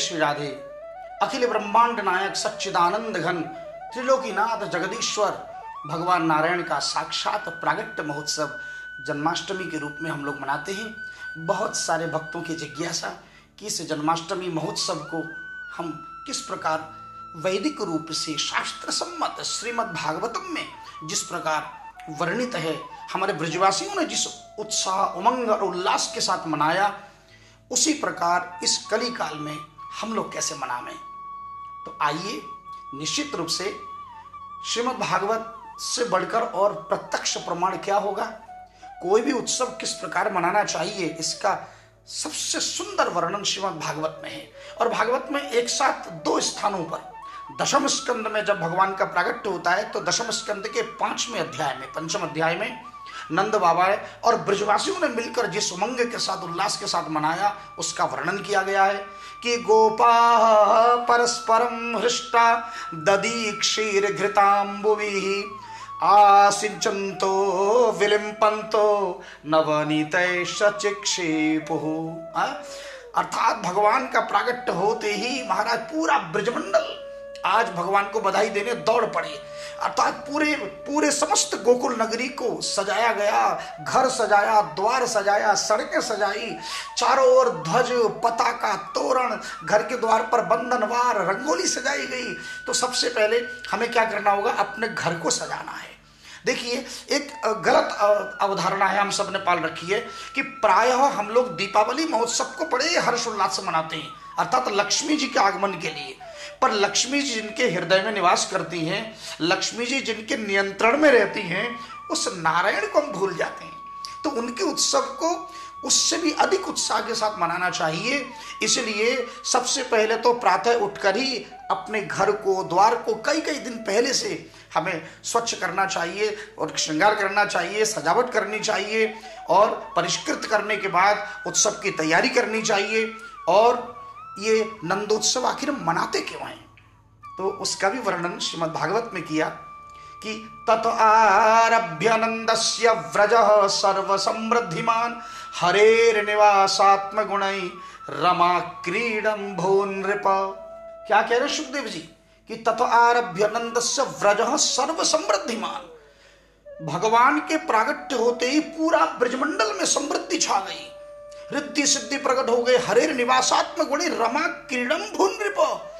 श्री राधे। अखिल ब्रह्मांड नायक सच्चिदानंद घन त्रिलोकीनाथ जगदीश्वर भगवान नारायण का साक्षात प्रागट्य महोत्सव जन्माष्टमी के रूप में हम लोग मनाते हैं। बहुत सारे भक्तों की जिज्ञासा कि इस जन्माष्टमी महोत्सव को हम किस प्रकार वैदिक रूप से शास्त्र सम्मत श्रीमद् भागवतम में जिस प्रकार वर्णित है, हमारे ब्रजवासियों ने जिस उत्साह उमंग और उल्लास के साथ मनाया, उसी प्रकार इस कली काल में हम लोग कैसे मनावें। तो आइए, निश्चित रूप से श्रीमद् भागवत से बढ़कर और प्रत्यक्ष प्रमाण क्या होगा, कोई भी उत्सव किस प्रकार मनाना चाहिए, इसका सबसे सुंदर वर्णन श्रीमद् भागवत में है। और भागवत में एक साथ दो स्थानों पर दशम स्कंद में जब भगवान का प्रागट्य होता है, तो दशम स्कंद के 5वें अध्याय में, पंचम अध्याय में नंद बाबा और ब्रजवासियों ने मिलकर जिस उमंग के साथ उल्लास के साथ मनाया, उसका वर्णन किया गया है कि गोपाः परस्परम हृष्टा दधी क्षीर घृतांबुभिः आसिंचन्तो विलिम्पन्तो नवनीतैश्च चिक्षेपुः। अर्थात भगवान का प्रागट्य होते ही महाराज पूरा ब्रजमंडल आज भगवान को बधाई देने दौड़ पड़े। अर्थात पूरे समस्त गोकुल नगरी को सजाया गया, घर सजाया, द्वार सजाया, सड़कें सजाई, चारों ओर ध्वज पताका तोरण, घर के द्वार पर बंधनवार रंगोली सजाई गई। तो सबसे पहले हमें क्या करना होगा, अपने घर को सजाना है। देखिए, एक गलत अवधारणा है हम सब ने पाल रखी है कि प्रायः हम लोग दीपावली महोत्सव को बड़े हर्षोल्लास से मनाते हैं, अर्थात लक्ष्मी जी के आगमन के लिए। पर लक्ष्मी जी जिनके हृदय में निवास करती हैं, लक्ष्मी जी जिनके नियंत्रण में रहती हैं, उस नारायण को हम भूल जाते हैं। तो उनके उत्सव को उससे भी अधिक उत्साह के साथ मनाना चाहिए। इसलिए सबसे पहले तो प्रातः उठकर ही अपने घर को, द्वार को कई दिन पहले से हमें स्वच्छ करना चाहिए और श्रृंगार करना चाहिए, सजावट करनी चाहिए और परिष्कृत करने के बाद उत्सव की तैयारी करनी चाहिए। और ये नंदोत्सव आखिर मनाते क्यों हैं, तो उसका भी वर्णन श्रीमद् भागवत में किया कि तत आरभ्य नंदस्य व्रजः सर्व समृद्धिमान हरेर्निवासात्म गुणै रमा क्रीडम भो नृप। क्या कह रहे सुखदेव जी कि तत आरभ्य नंदस्य व्रजः सर्व समृद्धिमान। भगवान के प्रागट्य होते ही पूरा ब्रजमंडल में समृद्धि छा गई, रिद्धि सिद्धि प्रकट हो गए। हरेर निवासात्म गुणी रमा क्रीडम भो नृप।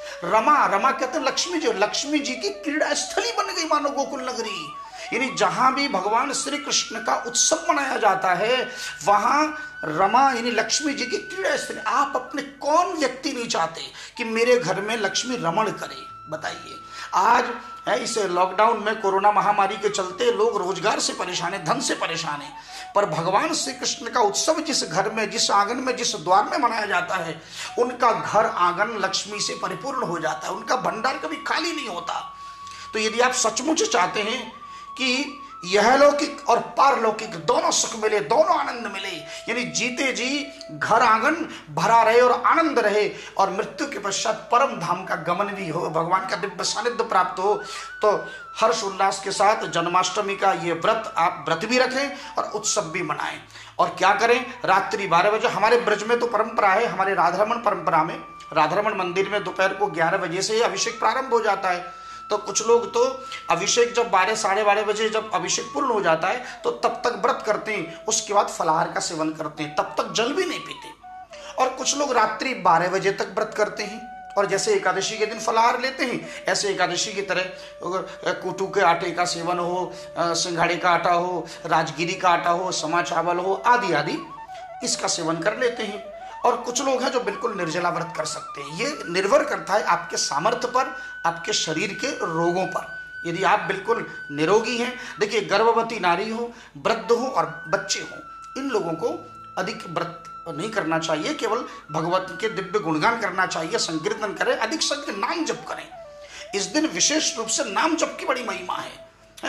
रमा कहते हैं लक्ष्मी जी, लक्ष्मी जी की क्रीड़ा स्थली बन गई मानो गोकुल नगरी। यानी जहां भी भगवान श्री कृष्ण का उत्सव मनाया जाता है, वहां रमा यानी लक्ष्मी जी की क्रीड़ा स्थली। आप अपने कौन व्यक्ति नहीं चाहते कि मेरे घर में लक्ष्मी रमण करे, बताइए। आज है इस लॉकडाउन में, कोरोना महामारी के चलते लोग रोजगार से परेशान है, धन से परेशान है, पर भगवान श्री कृष्ण का उत्सव जिस घर में, जिस आंगन में, जिस द्वार में मनाया जाता है, उनका घर आंगन लक्ष्मी से परिपूर्ण हो जाता है, उनका भंडार कभी खाली नहीं होता। तो यदि आप सचमुच चाहते हैं कि यह लौकिक और पारलौकिक दोनों सुख मिले, दोनों आनंद मिले, यानी जीते जी घर आंगन भरा रहे और आनंद रहे, और मृत्यु के पश्चात परम धाम का गमन भी हो, भगवान का दिव्य सानिध्य प्राप्त हो, तो हर्ष उल्लास के साथ जन्माष्टमी का ये व्रत आप व्रत भी रखें और उत्सव भी मनाएं। और क्या करें, रात्रि 12 बजे हमारे ब्रज में तो परंपरा है, हमारे राधारमण परंपरा में, राधारमण मंदिर में दोपहर को 11 बजे से अभिषेक प्रारंभ हो जाता है। तो कुछ लोग तो अभिषेक जब 12 साढ़े 12 बजे जब अभिषेक पूर्ण हो जाता है, तो तब तक व्रत करते हैं, उसके बाद फलाहार का सेवन करते हैं, तब तक जल भी नहीं पीते। और कुछ लोग रात्रि 12 बजे तक व्रत करते हैं, और जैसे एकादशी के दिन फलाहार लेते हैं, ऐसे एकादशी की तरह कुटू के आटे का सेवन हो, सिंघाड़े का आटा हो, राजगिरी का आटा हो, समा चावल हो, आदि आदि इसका सेवन कर लेते हैं। और कुछ लोग हैं जो बिल्कुल निर्जला व्रत कर सकते हैं। ये निर्भर करता है आपके सामर्थ्य पर, आपके शरीर के रोगों पर। यदि आप बिल्कुल निरोगी हैं, देखिए गर्भवती नारी हो, वृद्ध हो और बच्चे हो, इन लोगों को अधिक व्रत नहीं करना चाहिए, केवल भगवत के दिव्य गुणगान करना चाहिए, संकीर्तन करें, अधिक से अधिक नाम जप करें। इस दिन विशेष रूप से नाम जप की बड़ी महिमा है।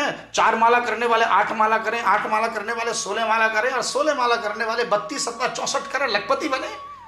4 माला करने वाले 8 माला करें, 8 माला करने वाले 16 माला करें, और 16 माला करने वाले 32 अथवा 64 करें, लखपति बने।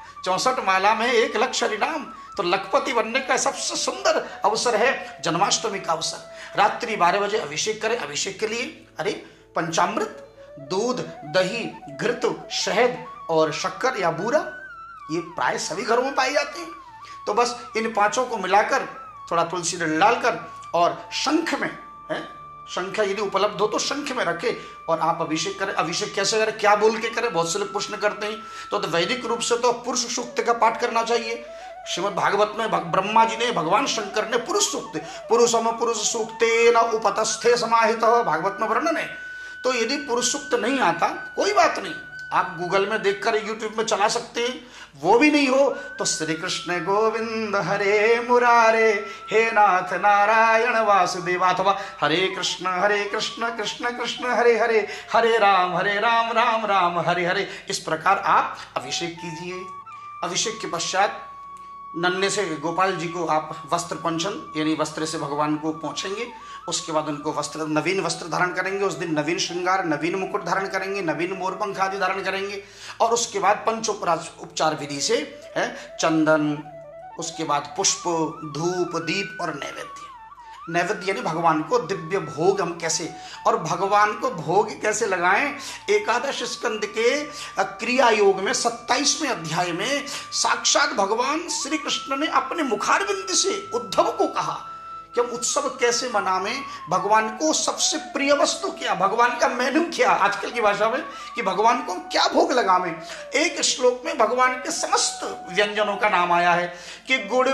64 माला में 1 लाख हरिनाम, तो लखपति बनने का सबसे सुंदर अवसर है जन्माष्टमी का अवसर। रात्रि 12 बजे अभिषेक करें। अभिषेक के लिए अरे पंचामृत, दूध, दही, घृत, शहद और शक्कर या बूरा, ये प्राय सभी घरों में पाए जाते हैं। तो बस इन पांचों को मिलाकर थोड़ा तुलसी दल डालकर और शंख में है, शंख यदि उपलब्ध हो तो शंख में रखे और आप अभिषेक करें। अभिषेक कैसे करें, क्या बोल के करें, बहुत से लोग प्रश्न करते हैं। तो वैदिक रूप से तो पुरुष सूक्त का पाठ करना चाहिए। श्रीमद् भागवत में ब्रह्मा जी ने, भगवान शंकर ने पुरुष सूक्त, पुरुषम पुरुष सूक्ते न उपतस्थे समाहित, भागवत में वर्णन है। तो यदि पुरुष सूक्त नहीं आता कोई बात नहीं, आप गूगल में देखकर यूट्यूब में चला सकते हैं। वो भी नहीं हो तो श्री कृष्ण गोविंद हरे मुरारे, हे नाथ नारायण वासुदेव, अथवा हरे कृष्ण कृष्ण कृष्ण हरे हरे, हरे राम राम राम हरे हरे, इस प्रकार आप अभिषेक कीजिए। अभिषेक के पश्चात नन्हे से गोपाल जी को आप वस्त्र पंचन यानी वस्त्र से भगवान को पहुँचेंगे। उसके बाद उनको वस्त्र, नवीन वस्त्र धारण करेंगे। उस दिन नवीन श्रृंगार, नवीन मुकुट धारण करेंगे, नवीन मोरपंख आदि धारण करेंगे। और उसके बाद पंचोपचार विधि से है चंदन, उसके बाद पुष्प, धूप, दीप और नैवेद्य। नैवेद्य यानी भगवान को दिव्य भोग हम कैसे, और भगवान को भोग कैसे लगाएं। एकादश स्कंद के क्रिया योग में 27वें अध्याय में साक्षात भगवान श्री कृष्ण ने अपने मुखारविंद से उद्धव को कहा कि हम उत्सव कैसे मनावें, भगवान को सबसे प्रिय वस्तु क्या, भगवान का मेनू क्या, आजकल की भाषा में कि भगवान को क्या भोग लगावें। एक श्लोक में भगवान के समस्त व्यंजनों का नाम आया है कि गुड़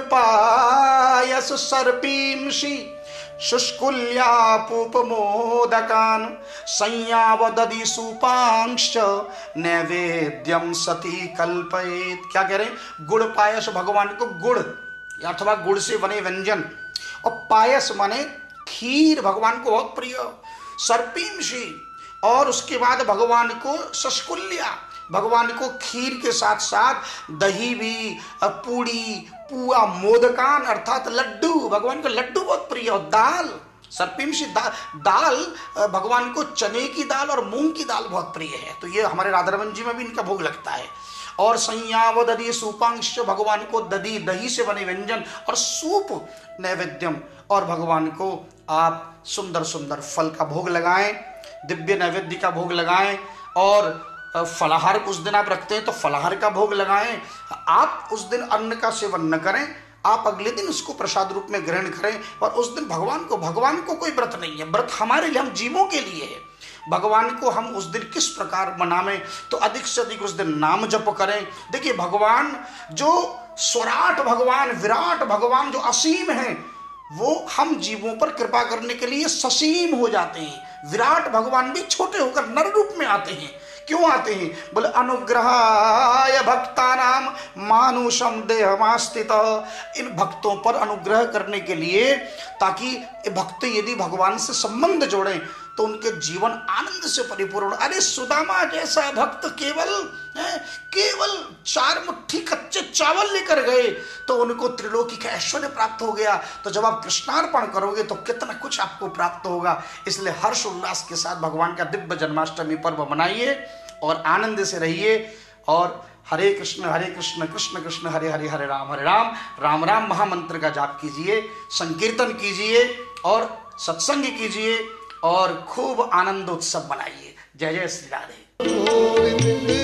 पायस सर्पींषि शुष्कुल्यापूप मोदकान संयावदधि सुपांश नैवेद्यम सती कल्पयेत। क्या कह रहे हैं, गुड़ पायस, भगवान को गुड़ अथवा गुड़ से बने व्यंजन, और पायस माने खीर भगवान को बहुत प्रिय, सर्पींषि, और उसके बाद भगवान को शष्कुल्या, भगवान को खीर के साथ साथ दही भी, पूड़ी, पुआ, मोदकान अर्थात लड्डू, भगवान को लड्डू बहुत प्रिय, और दाल, सर्पींषि दाल, भगवान को चने की दाल और मूंग की दाल बहुत प्रिय है। तो ये हमारे राधारमन जी में भी इनका भोग लगता है। और संयावदधि सूपांश, भगवान को दही, दही से बने व्यंजन और सूप नैवेद्यम, और भगवान को आप सुंदर सुंदर फल का भोग लगाएं, दिव्य नैवेद्य का भोग लगाएं। और फलाहार उस दिन आप रखते हैं तो फलाहार का भोग लगाएं। आप उस दिन अन्न का सेवन न करें, आप अगले दिन उसको प्रसाद रूप में ग्रहण करें। और उस दिन भगवान को कोई व्रत नहीं है, व्रत हमारे लिए, हम जीवों के लिए है। भगवान को हम उस दिन किस प्रकार मनावें, तो अधिक से अधिक उस दिन नाम जप करें। देखिए भगवान जो स्वराट भगवान, विराट भगवान जो असीम है, वो हम जीवों पर कृपा करने के लिए ससीम हो जाते हैं। विराट भगवान भी छोटे होकर नर रूप में आते हैं। क्यों आते हैं, बोले अनुग्रहाय भक्तानाम मानुषम देहमास्थित, इन भक्तों पर अनुग्रह करने के लिए, ताकि भक्त यदि भगवान से संबंध जोड़ें तो उनके जीवन आनंद से परिपूर्ण। अरे सुदामा जैसा भक्त केवल 4 मुट्ठी कच्चे चावल लेकर गए तो उनको त्रिलोकी का ऐश्वर्य प्राप्त हो गया। तो जब आप कृष्णार्पण करोगे तो कितना कुछ आपको प्राप्त होगा। इसलिए हर्ष उल्लास के साथ भगवान का दिव्य जन्माष्टमी पर्व मनाइए और आनंद से रहिए। और हरे कृष्ण कृष्ण कृष्ण हरे हरे, हरे राम राम राम महामंत्र का जाप कीजिए, संकीर्तन कीजिए और सत्संग कीजिए और खूब आनंद उत्सव मनाइए। जय जय श्री राधे।